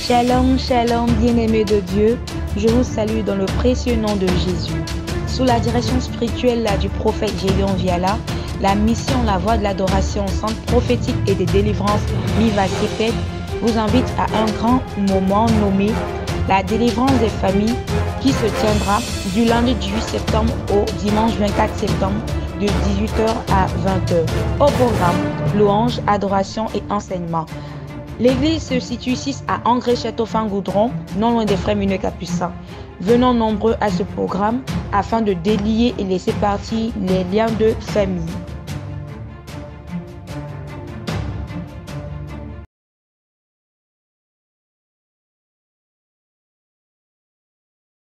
Shalom, shalom, bien-aimés de Dieu. Je vous salue dans le précieux nom de Jésus. Sous la direction spirituelle du prophète Gédéon Viala, la mission La Voix de l'Adoration Centre prophétique et de délivrance Miva Sepet vous invite à un grand moment nommé la délivrance des familles qui se tiendra du lundi 18 septembre au dimanche 24 septembre de 18h à 20h. Au programme, louange, adoration et enseignement. L'église se situe ici à Angré-Château-Fin-Goudron, non loin des frères Mineux Capucins. Venons nombreux à ce programme afin de délier et laisser partir les liens de famille.